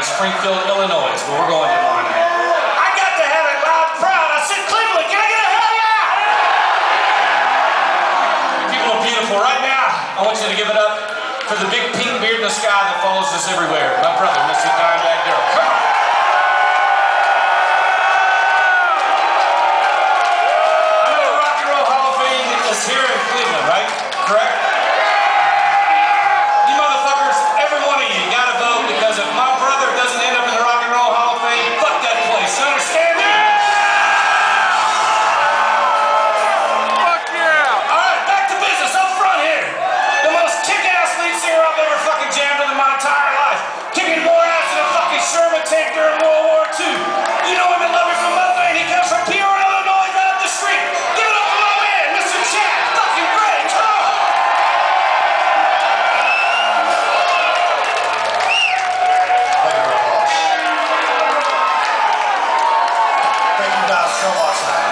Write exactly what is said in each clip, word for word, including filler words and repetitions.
Springfield, Illinois, but we're going to tomorrow night. I got to have it loud and proud. I said, Cleveland, can I get a hell yeah? People are beautiful. Right now, I want you to give it up for the big pink beard in the sky that follows us everywhere. My brother, Mister Dimebag Darrell. Come on. I know the Rock and Roll Hall of Fame is here in Cleveland, right? Correct? You motherfuckers, every one of you, you gotta vote, because if my brother doesn't end up in the Rock and Roll Hall of Fame, fuck that place. You understand me? Fuck yeah! Alright, back to business up front here. The most kick-ass lead singer I've ever fucking jammed in my entire life. Kicking more ass than a fucking Sherman tank during World War Two. You know him and love him from Motherland. He comes from Peoria, Illinois, right up the street. Give it up for my man, Mister Chad fucking Gray. Come on! Thank you guys so much, man.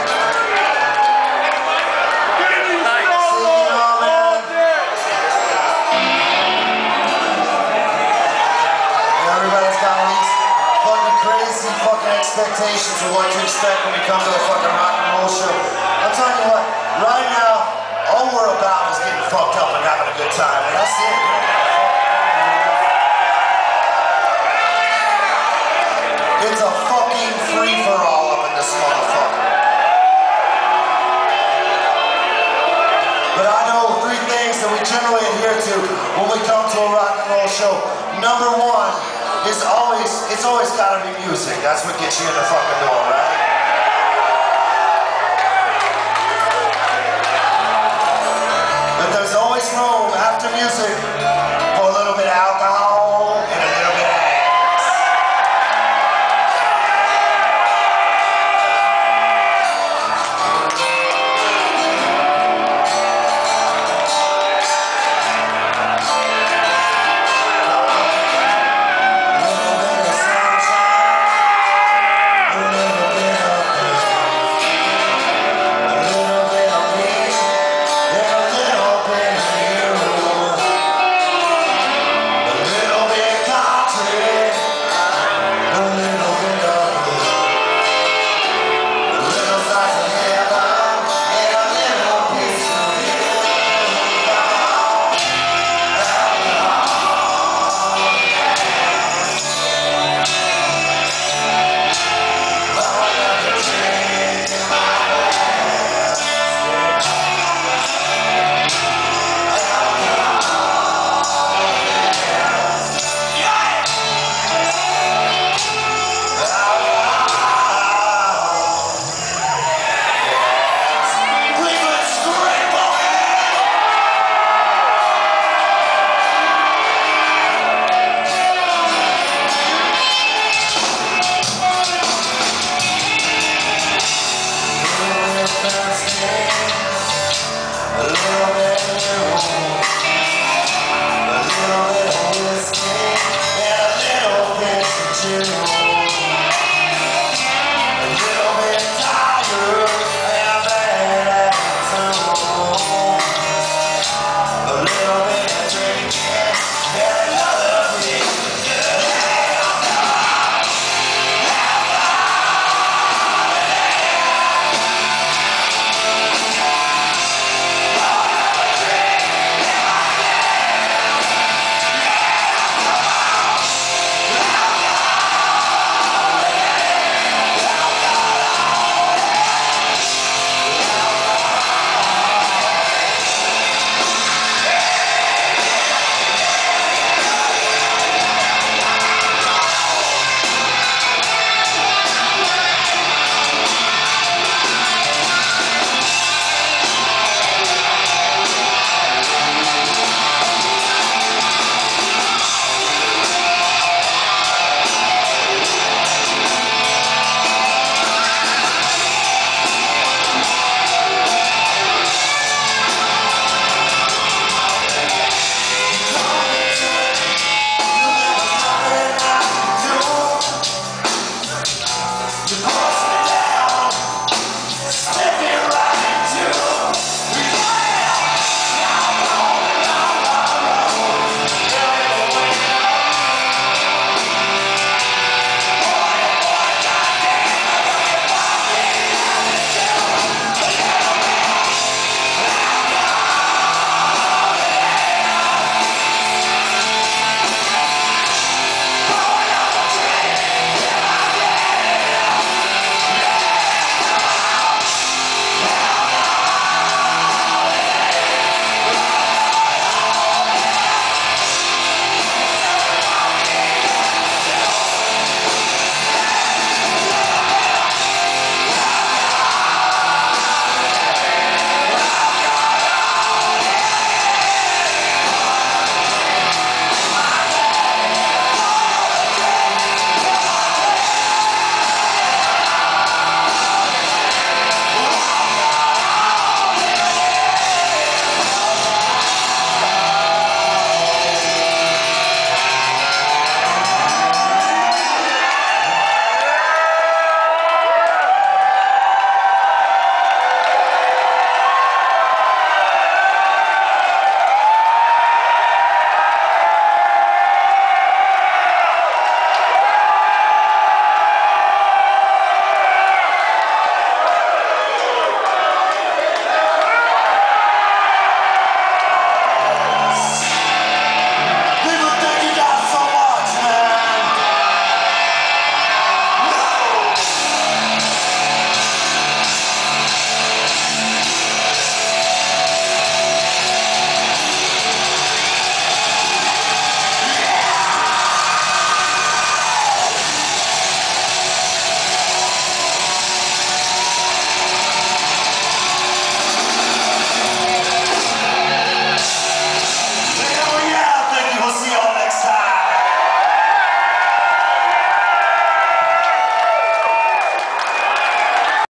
Everybody's got all these fucking crazy fucking expectations of what to expect when we come to a fucking rock and roll show. I'm telling you what, right now, all we're about is getting fucked up and having a good time, and that's it. It's a fucking free-for-all up in this motherfucker. But I know three things that we generally adhere to when we come to a rock and roll show. Number one is always, it's always gotta be music. That's what gets you in the fucking door, right? But there's always room after music